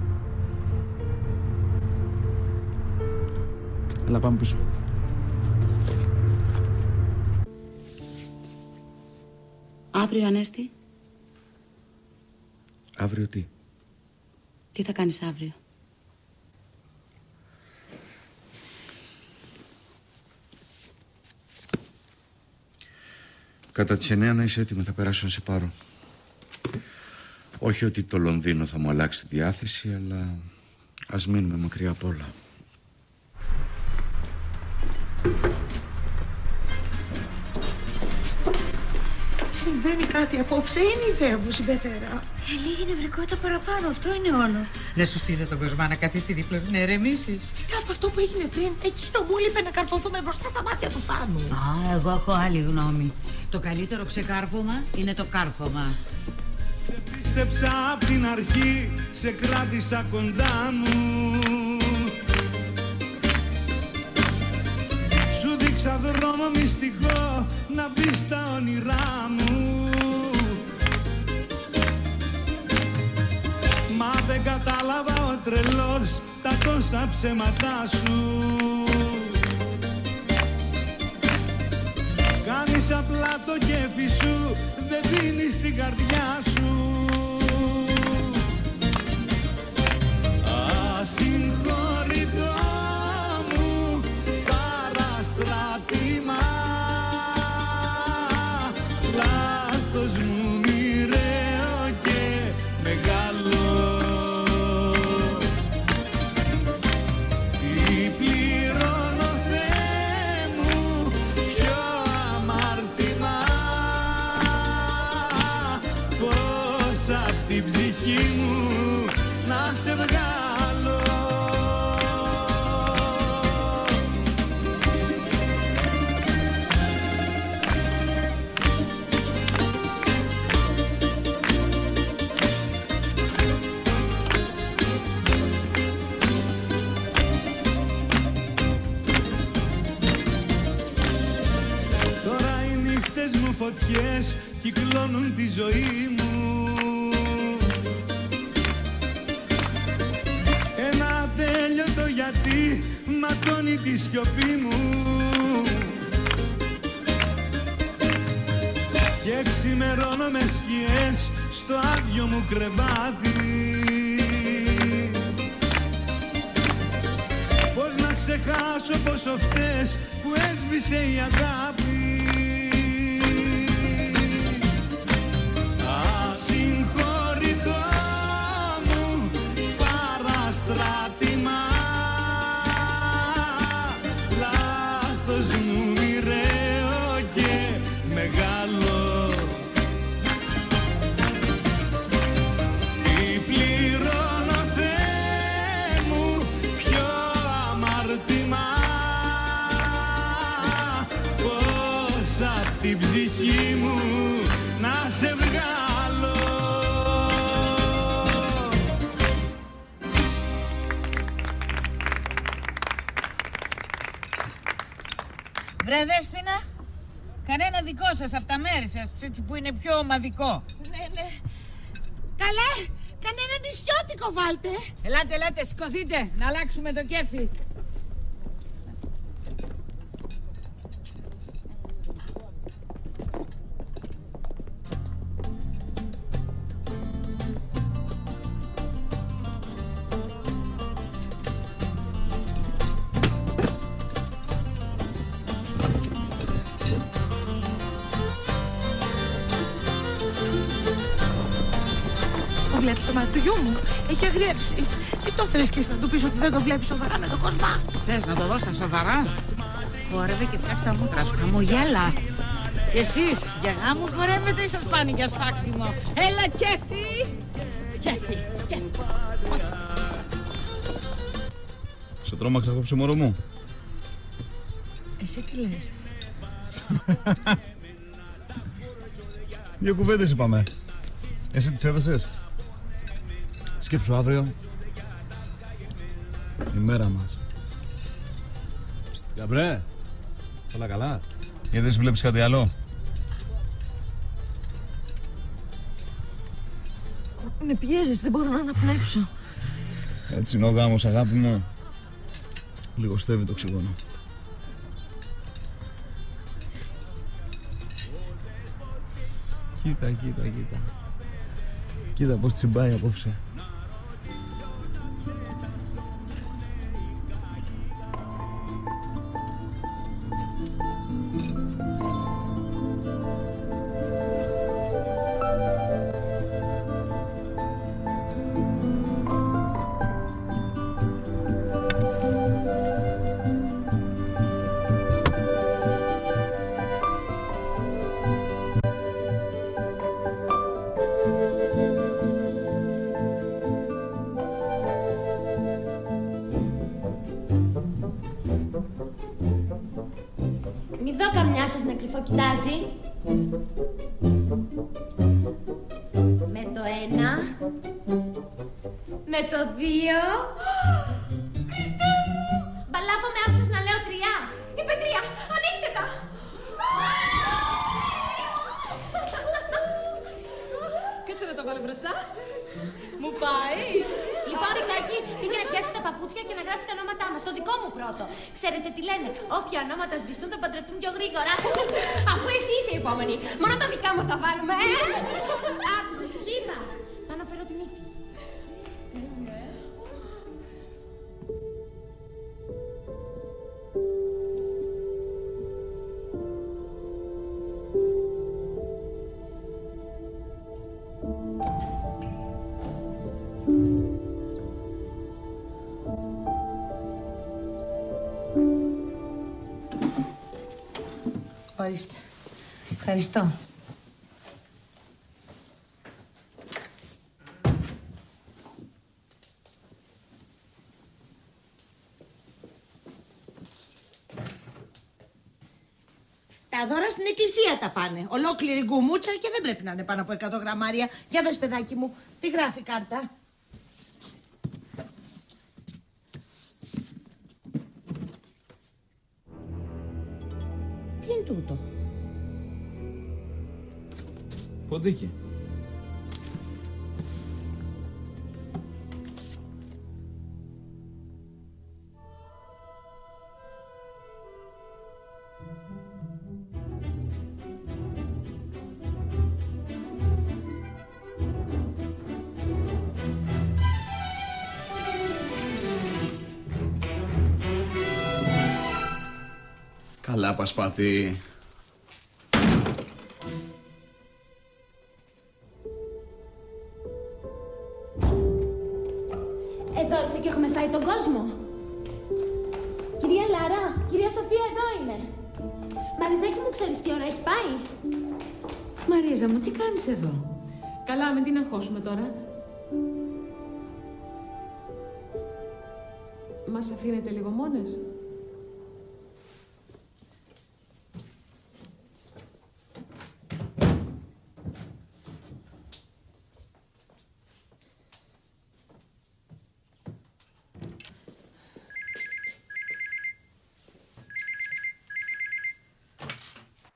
Έλα, πάμε πίσω. Αύριο, Ανέστη. Αύριο τι? Τι θα κάνεις αύριο? Κατά τις εννιά να είσαι έτοιμη, θα περάσω να σε πάρω. Όχι ότι το Λονδίνο θα μου αλλάξει τη διάθεση, αλλά ας μείνουμε μακριά απ' όλα. Συμβαίνει κάτι απόψε, είναι η θέα μου συμπεθερά. Ε, λίγη νευρικότητα παραπάνω, αυτό είναι όλο. Να σου στείλω τον Κοσμά να καθίσει δίπλα του να ηρεμήσεις. Μετά από αυτό που έγινε πριν, εκείνο μου είπε να καρφωθούμε μπροστά στα μάτια του Θάνου. Α, εγώ έχω άλλη γνώμη. Το καλύτερο ξεκάρφωμα είναι το κάρφωμα. Σε πίστεψα απ' την αρχή, σε κράτησα κοντά μου. Σου δείξα δρόμο μυστικό να μπεις στα όνειρά μου. Μα δεν κατάλαβα ο τρελός τα τόσα ψέματά σου. Κάνεις απλά το κέφι σου, δεν δίνεις την καρδιά σου. Ασυγχωρητό μου παραστράτημα, λάθος μου μοιραίο και μεγάλο. Τι πληρώνω, Θεέ μου, ποιο αμάρτημα, πώς απ' την ψυχή μου να σε βγάλω. Τώρα οι νύχτες μου φωτιές κυκλώνουν τη ζωή μου. Ένα ατέλειωτο γιατί ματώνει τη σιωπή μου. Και ξημερώνω με σκιές στο άδειο μου κρεβάτι. Πώς να ξεχάσω πόσο φταίς που έσβησε η αγάπη. Ασυγχωρητό μου παραστράτημα, λάθος μου μοιραίο και μεγάλο. Τι πληρώνω, Θεέ την ψυχή μου να σε βγάλω. Βρε Δέσποινα, κανένα δικό σας από τα μέρη σας, έτσι που είναι πιο ομαδικό. Ναι, ναι. Καλά, κανένα νησιώτικο βάλτε. Ελάτε, ελάτε, σηκωθείτε, να αλλάξουμε το κέφι. Βλέπεις το μάτι του γιού μου. Έχει αγριέψει. Τι το θέλεις και εσύ να του πεις ότι δεν το βλέπεις σοβαρά με τον Κοσμά? Θες να το δω στα σοβαρά? Χόρευε και φτιάξε τα μούτρα σου. Χαμογέλα. Και εσείς για γάμο χορεύετε ή σας πάνε για σφάξιμο? Έλα κέφι. Κέφι. Κέφι. Σε τρόμαξα απόψε, μωρό μου. Εσύ τι λες? Δύο κουβέντες είπαμε. Εσύ τις έδωσες? Σκέψου αύριο η μέρα μας. Γαμπρέ, όλα καλά? Γιατί δεν σου βλέπεις κάτι άλλο? Με πιέζεις, δεν μπορώ να αναπνεύσω. Έτσι είναι ο γάμος, αγάπη μου. Λιγοστεύει το οξυγόνο. Κοίτα, κοίτα, κοίτα. Κοίτα πως τσιμπάει απόψε. Μη δω καμιά σας να κρυφοκοιτάζει. Με το ένα. Με το δύο. Χριστέ μου! Μπαλάφο, με άκουσες να λέω τρία. Είπε τρία. Ανοίχτε τα. Κάτσε να το βάλω μπροστά. Μου πάει. Λοιπόν, Ρικάκη, πήγε να πιάσει τα παπούτσια και να γράψει τα ονόματά μας. Το δικό μου πρώτο. Ξέρετε τι λένε? Όποια ονόματα σβηστούν θα παντρευτούν πιο γρήγορα. Αφού εσύ είσαι η επόμενη, μόνο τα δικά μας θα βάλουμε, ε! Άκουσες τι σου είπα? Πάω να φέρω την ύφη. Ορίστε. Ευχαριστώ. Τα δώρα στην εκκλησία τα πάνε. Ολόκληρη γκουμούτσα και δεν πρέπει να είναι πάνω από εκατό γραμμάρια. Για δες, παιδάκι μου, τι γράφει η κάρτα. Τι είναι τούτο? Ποντίκι. Καλά, Πασπάτη. Εδώ είσαι και έχουμε φάει τον κόσμο. Κυρία Λάρα, κυρία Σοφία εδώ είναι. Μαριζάκι μου, ξέρεις τι ώρα έχει πάει? Μαρίζα μου, τι κάνεις εδώ? Καλά, μην την αγχώσουμε τώρα. Μας αφήνετε λίγο μόνες?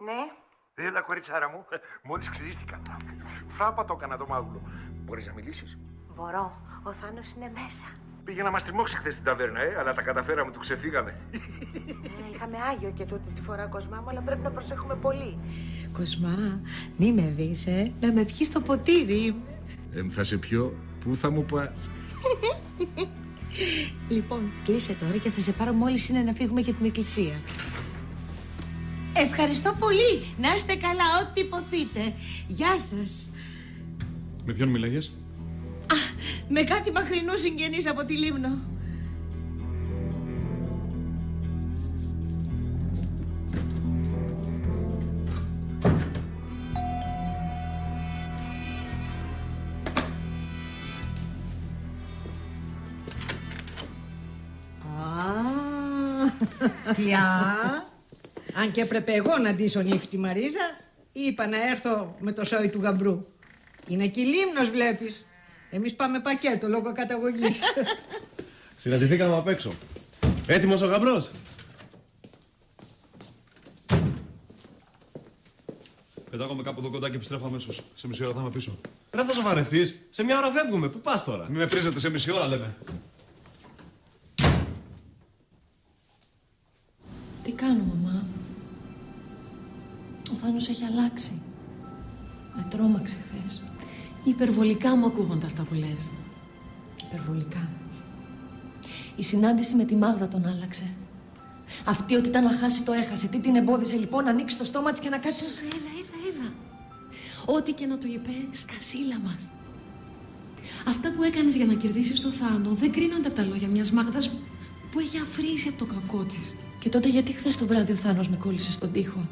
Ναι. Έλα, κοριτσάρα μου. Μόλις ξυρίστηκα. Φράπα το έκανα το μάγουλο. Μπορείς να μιλήσεις? Μπορώ. Ο Θάνος είναι μέσα. Πήγε να μας τριμώξει χθες στην ταβέρνα, ε, αλλά τα καταφέραμε, του ξεφύγαμε. Ε, είχαμε Άγιο και τούτη τη φορά, Κοσμά μου, αλλά πρέπει να προσέχουμε πολύ. Κοσμά, μη με δεις, ε, να με πιεις το ποτήρι. Ε, θα σε πιω. Πού θα μου πας? Λοιπόν, κλείσε τώρα και θα σε πάρω μόλις είναι να φύγουμε για την εκκλησία. Ευχαριστώ πολύ. Να είστε καλά, ό,τι υποθείτε. Γεια σας. Με ποιον μιλάγες? Α, με κάτι μακρινού συγγενείς από τη Λίμνο. Πια. Αν και έπρεπε εγώ να ντύσω νύφη τη Μαρίζα, είπα να έρθω με το σόι του γαμπρού. Είναι και η Λίμνος, βλέπεις. Εμείς πάμε πακέτο λόγω καταγωγής. Συναντηθήκαμε απ' έξω. Έτοιμος ο γαμπρός? Πετάγομαι κάπου εδώ κοντά και επιστρέφω αμέσως. Σε μισή ώρα θα είμαι πίσω. Δεν θα σοβαρευτείς. Σε μια ώρα φεύγουμε. Πού πας τώρα? Μη με πρίζετε, σε μισή ώρα λέμε. Τι κάνω, μαμά? Ο Θάνος έχει αλλάξει. Με τρόμαξε χθες. Υπερβολικά μου ακούγονται αυτά που λες. Υπερβολικά. Η συνάντηση με τη Μάγδα τον άλλαξε. Αυτή ότι ήταν να χάσει το έχασε. Τι την εμπόδισε λοιπόν να ανοίξει το στόμα της και να κάτσει... Έλα, έλα, έλα. Ό,τι και να το είπε, σκασίλα μας. Αυτά που έκανες για να κερδίσεις το Θάνο δεν κρίνονται από τα λόγια μιας Μάγδας που έχει αφρίσει από το κακό της. Και τότε γιατί χθες το βράδυ ο Θάνος με κόλλησε στον τοίχο?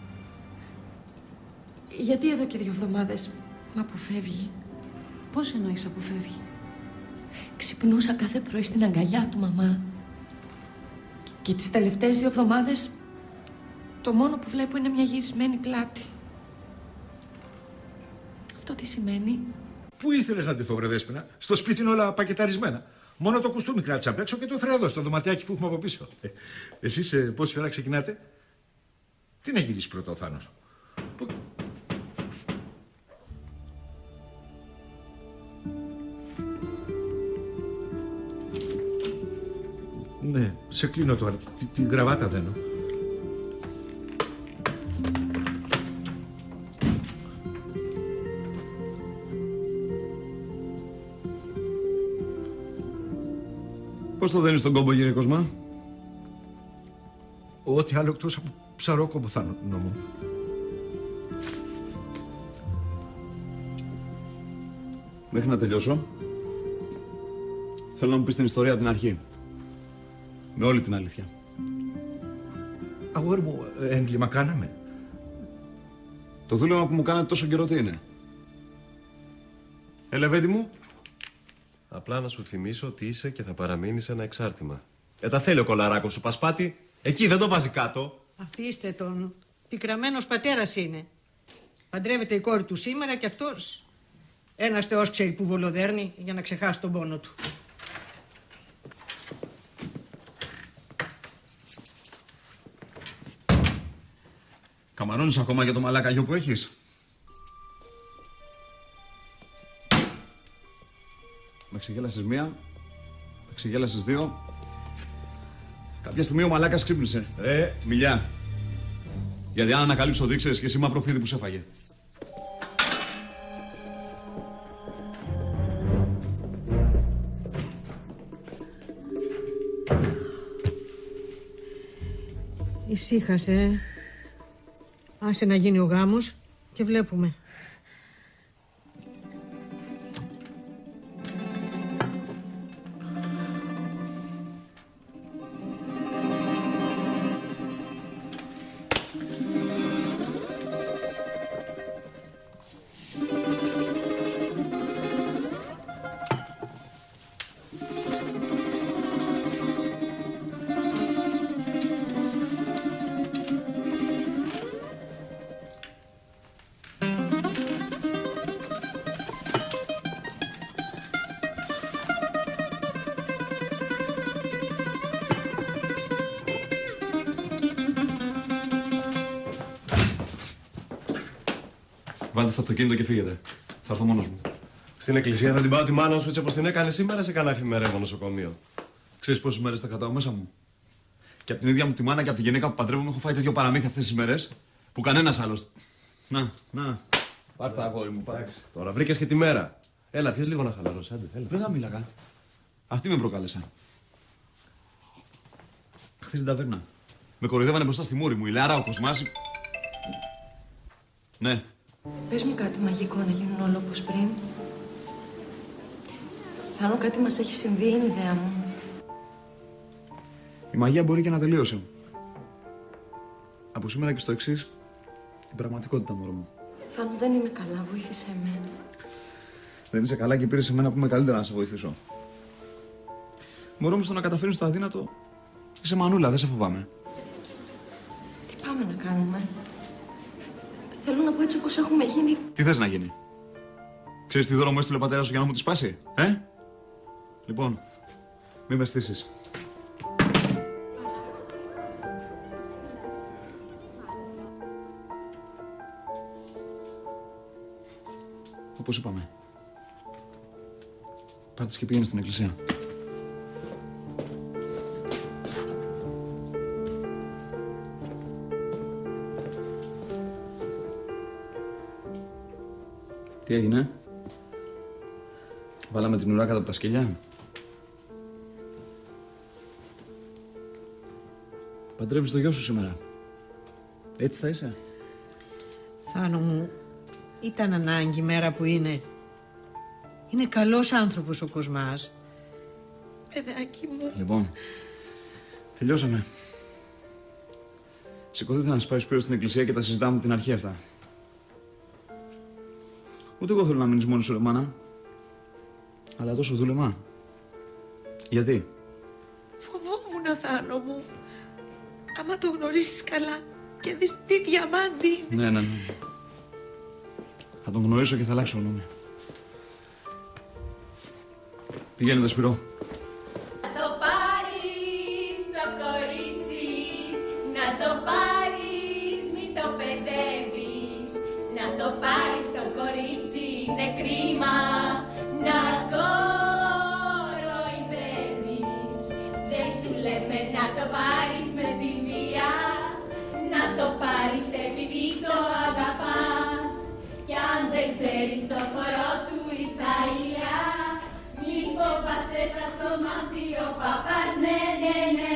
Γιατί εδώ και δύο εβδομάδες μ' αποφεύγει? Πώς εννοείς αποφεύγει? Ξυπνούσα κάθε πρωί στην αγκαλιά του, μαμά. Και, και τις τελευταίες δύο εβδομάδες το μόνο που βλέπω είναι μια γυρισμένη πλάτη. Αυτό τι σημαίνει? Πού ήθελες να ντυθώ, βρε Δέσποινα? Στο σπίτι είναι όλα πακεταρισμένα. Μόνο το κουστούμι κράτησα απ' έξω και το έφερα εδώ, στο δωματιάκι που έχουμε από πίσω. Ε, εσείς ε, πόση ώρα ξεκινάτε? Τι να γυρίσει πρώτα ο Θάνος? Που... Ναι, σε κλείνω τώρα. Τη, τη γραβάτα δένω. Πώς το δένεις τον κόμπο, κύριε Κοσμά? Ό,τι άλλο εκτός από ψαρόκομπο, Θάνο μου. Μέχρι να τελειώσω, θέλω να μου πεις την ιστορία από την αρχή. Με όλη την αλήθεια. Αγόρι μου, έγκλημα κάναμε? Το δούλευμα που μου κάνατε τόσο καιρό τι είναι? Ελεβέντη μου. Απλά να σου θυμίσω ότι είσαι και θα παραμείνεις ένα εξάρτημα. Ε, τα θέλει ο κολαράκος σου, Πασπάτη. Εκεί δεν το βάζει κάτω. Αφήστε τον. Πικραμένος πατέρας είναι. Παντρεύεται η κόρη του σήμερα και αυτός ένας θεός ξέρει που βολοδέρνει για να ξεχάσει τον πόνο του. Καμαρώνεις ακόμα για το μαλάκα γιο που έχεις? Με ξεγέλασες μία, με ξεγέλασες δύο. Κάποια στιγμή ο μαλάκας ξύπνησε. Ε, μιλιά. Γιατί αν ανακαλύψω δείξες και εσύ μαύρο φίδι που σε έφαγε. Ησύχασε. Άσε να γίνει ο γάμος και βλέπουμε. Βάλτε στο αυτοκίνητο και φύγετε. Θα έρθω μόνος μου. Στην εκκλησία θα την πάω τη μάνα σου έτσι όπως την έκανε σήμερα σε κανένα εφημερεύω νοσοκομείο. Ξέρεις πόσες μέρες τα κρατάω μέσα μου. Και από την ίδια μου τη μάνα και από τη γυναίκα που παντρεύομαι έχω φάει τέτοιο παραμύθι αυτές τις μέρες που κανένας άλλος. Να, να. Πάρ' τα αγόρι μου, πάρ'. Τώρα βρήκες και τη μέρα. Έλα, πιες λίγο να χαλαρώσεις, άντε, έλα. Δεν θα μίλαγα. Αυτοί με προκάλεσαν. Χθες στην ταβέρνα. Με κοροϊδεύανε μπροστά στη μούρη μου. Η Λεάρα, ο Κοσμάς. Ναι. Πες μου κάτι μαγικό να γίνουν όλα όπως πριν. Θάνο, κάτι μας έχει συμβεί, είναι η ιδέα μου. Η μαγεία μπορεί και να τελείωσε. Από σήμερα και στο εξής, η πραγματικότητα, μωρό μου. Θάνο, δεν είμαι καλά, βοήθησέ με. Δεν είσαι καλά και πήρες σε μένα που είμαι καλύτερα να σε βοηθήσω. Μωρό μου, στο να καταφέρνεις το αδύνατο, είσαι μανούλα, δεν σε φοβάμαι. Τι πάμε να κάνουμε? Θέλω να πω έτσι όπως έχουμε γίνει. Τι θες να γίνει? Ξέρεις τι δώρο μου έστειλε ο πατέρας σου για να μου τη σπάσει, ε? Λοιπόν, μη με στήσεις. Όπως είπαμε. Πάρτες και πήγαινε στην εκκλησία. Τι έγινε? Βάλαμε την ουρά κάτω από τα σκυλιά. Παντρεύεις το γιο σου σήμερα. Έτσι θα είσαι? Θάνο μου, ήταν ανάγκη η μέρα που είναι. Είναι καλός άνθρωπος ο Κοσμάς. Παιδάκι μου. Λοιπόν, τελειώσαμε. Σηκωθείτε να σας πάει ο Σπύρος στην εκκλησία και τα συζητάμε από την αρχή αυτά. Ούτε εγώ θέλω να μείνεις μόνος σου, ρε μάνα. Αλλά τόσο δούλεμα. Γιατί? Φοβόμουν, Θάνο μου. Άμα το γνωρίσεις καλά και δεις τι διαμάντι είναι. Ναι, ναι, ναι. Θα τον γνωρίσω και θα αλλάξω γνώμη. Πηγαίνετε, Σπύρο. Να το πάρεις το κορίτσι, να το πάρεις, μη το παιδεύεις. Να το πάρεις το κορίτσι, είναι κρίμα να κοροϊδεύεις. Δεν σου λέμε να το πάρεις με τη βία, να το πάρεις επειδή το αγαπάς. Κι αν δεν ξέρεις το χορό του Ισαΐα, μη φοβάσαι τα στο μάτι ο παπάς, ναι, ναι, ναι.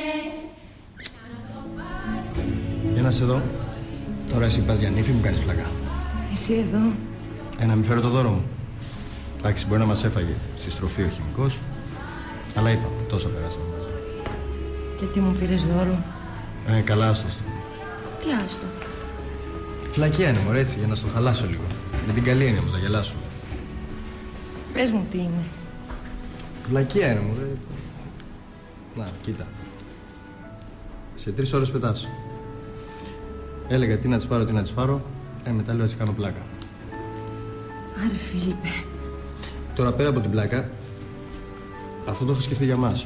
Για να σε δω. Τώρα εσύ πας για νύφη, μου κάνεις πλάκα. Εσύ εδώ. Ε, να μην φέρω το δώρο μου. Εντάξει, μπορεί να μας έφαγε στη στροφή ο χημικός, αλλά είπα, τόσο περάσαμε μαζί. Και τι μου πήρες δώρο? Ε, καλά, άστο. Τι άστο? Φλακιά είναι, μωρέ, έτσι, για να στο χαλάσω λίγο. Με την καλή έννοια όμως, να γελάσω. Πες μου τι είναι. Φλακιά είναι, μωρέ. Να, κοίτα. Σε τρεις ώρες πετάς. Έλεγα τι να της πάρω, τι να της πάρω. Ε, μετά λέω έτσι κάνω πλάκα. Άρε, Φίλιππε. Τώρα πέρα από την πλάκα, αυτό το είχα σκεφτεί για μας.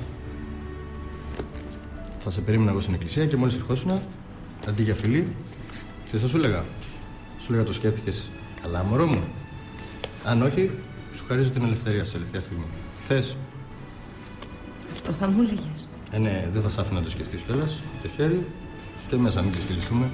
Θα σε περίμενα εγώ στην εκκλησία και μόλις ερχόσουνα, αντί για φιλί, τι θα σου έλεγα. Σου έλεγα το σκέφτηκες καλά, μωρό μου. Αν όχι, σου χαρίζω την ελευθερία σου τελευταία στιγμή. Θες? Αυτό θα μου έλεγες. Ε, ναι, δεν θα σ' άφηνα να το σκεφτείς κιόλας. Το χέρι και μέσα, μην ξεστηλιστούμε.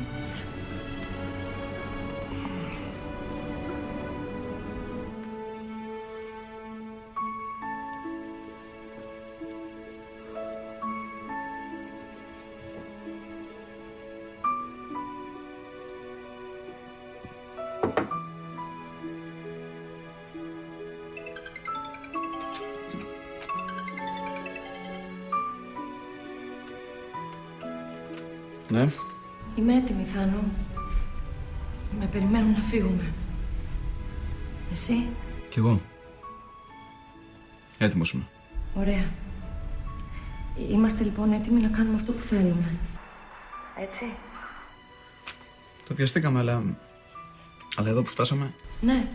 Ναι. Είμαι έτοιμη, Θάνο. Με περιμένουν να φύγουμε. Εσύ? Κι εγώ. Έτοιμος είμαι. Ωραία. Είμαστε λοιπόν έτοιμοι να κάνουμε αυτό που θέλουμε. Έτσι? Το βιαστήκαμε, αλλά... Αλλά εδώ που φτάσαμε... Ναι.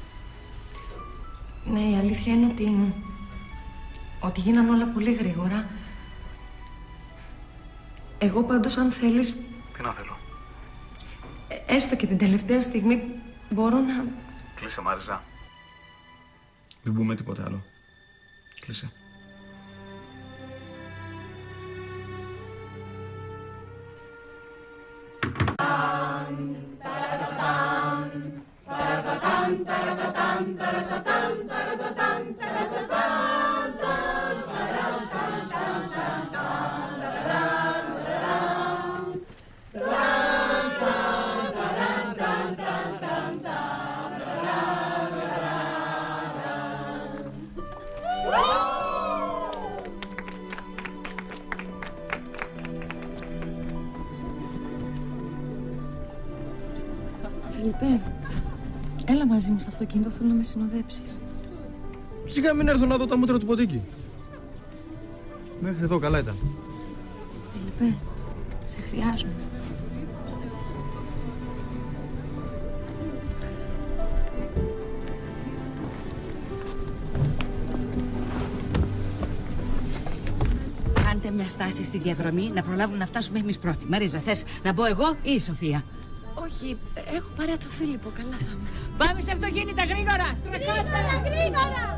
Ναι, η αλήθεια είναι ότι... ότι γίνανε όλα πολύ γρήγορα. Εγώ πάντως, αν θέλεις... Τι να θέλω? Έστω και την τελευταία στιγμή Μπορώ να... Κλείσε, Μάριζα. Μην πούμε τίποτα άλλο. Κλείσε. Φιλιππέ, έλα μαζί μου στο αυτοκίνητο, θέλω να με συνοδέψεις. Σιγά μην έρθω να δω τα μούτρα του ποντίκι. Μέχρι εδώ καλά ήταν. Φιλιππέ, σε χρειάζομαι. Κάντε μια στάση στη διαδρομή να προλάβουμε να φτάσουμε εμείς πρώτοι. Μαρίζα, θες να μπω εγώ ή η Σοφία? Όχι, έχω παρέα το Φίλιππο, καλά θα είμαι. Πάμε στα αυτοκίνητα, γρήγορα! Γρήγορα, γρήγορα!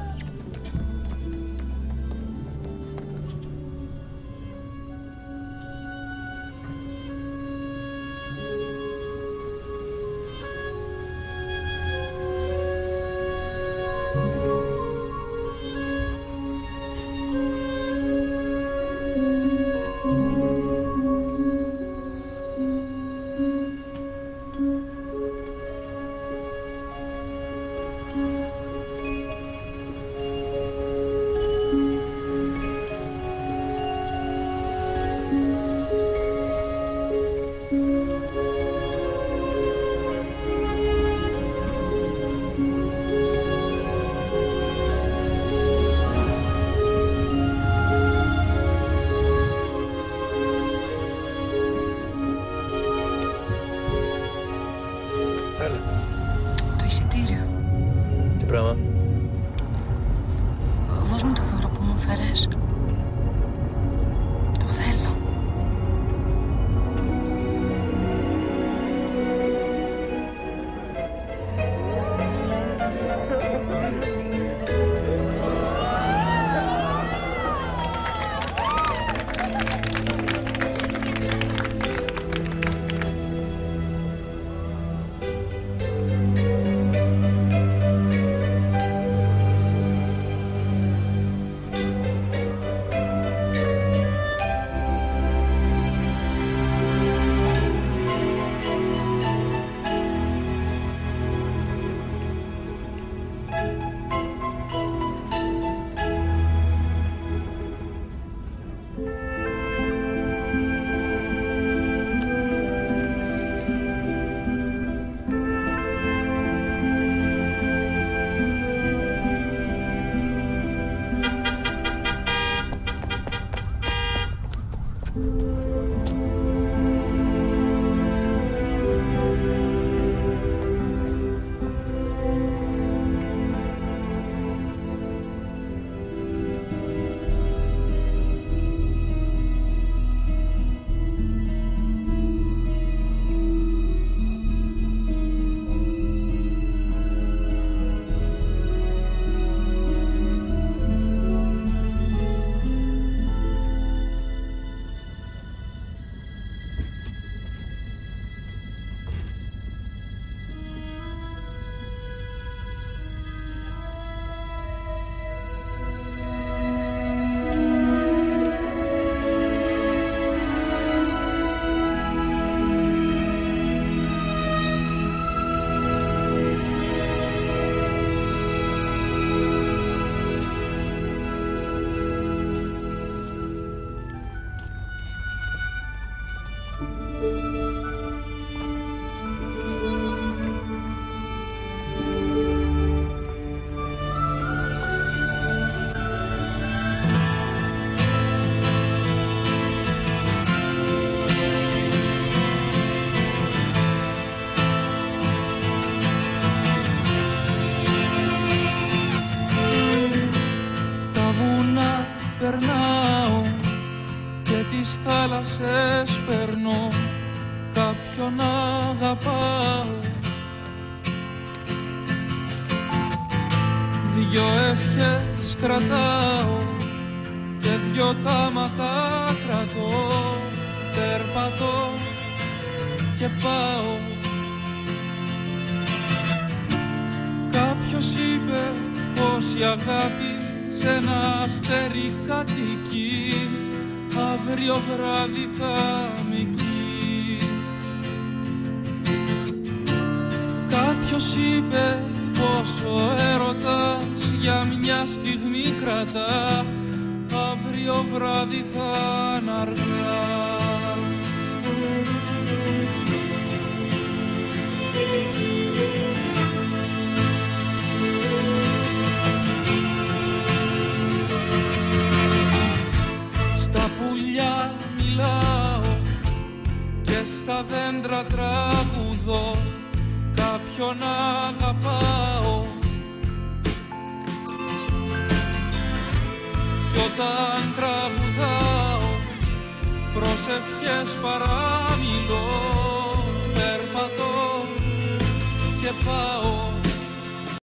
Το εισιτήριο. Τι πράγμα? Δώσ' μου το δώρο που μου φέρες. Το θέλω. περνάω και τις θάλασσες περνώ, κάποιον αγαπάω δυο ευχές κρατάω και δυο τάματα κρατώ. Περπατώ και πάω. Κάποιος είπε πως η αγάπη σε ένα αστέρι κατοικεί, αύριο βράδυ θα με εκεί. Κάποιος είπε πως ο έρωτας για μια στιγμή κρατά, αύριο βράδυ θα είναι αργά. Στα πουλιά μιλάω και στα δέντρα τραγουδώ, κάποιον αγαπάω. Κι όταν τραγουδάω προσευχές παραμιλώ. Περπατώ και πάω.